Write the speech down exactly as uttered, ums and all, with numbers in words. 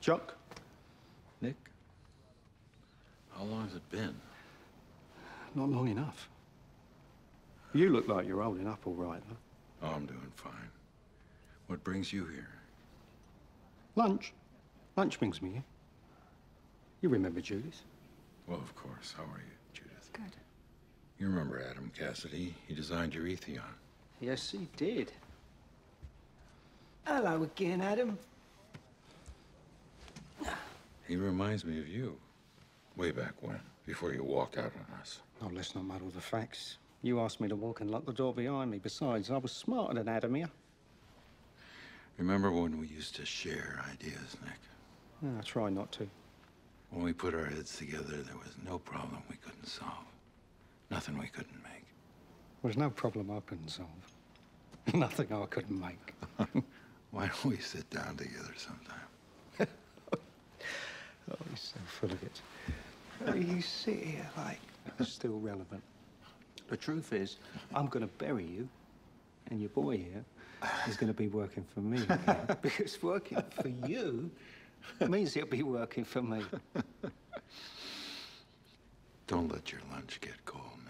Chuck? Nick, how long has it been? Not long enough. You look like you're holding up all right, though. Oh, I'm doing fine. What brings you here? Lunch. Lunch brings me here. You remember Judith? Well, of course. How are you, Judith? Good. You remember Adam Cassidy? He designed your Etheon. Yes, he did. Hello again, Adam. He reminds me of you. Way back when, before you walked out on us. Oh, let's not muddle the facts. You asked me to walk and lock the door behind me. Besides, I was smarter than Adam here. Remember when we used to share ideas, Nick? No, I try not to. When we put our heads together, there was no problem we couldn't solve. Nothing we couldn't make. There's no problem I couldn't solve. Nothing I couldn't make. Why don't we sit down together sometime? Oh, he's so full of it. You sit here like... It's still relevant. The truth is, I'm going to bury you, and your boy here is going to be working for me again. Because working for you means he'll be working for me. Don't let your lunch get cold.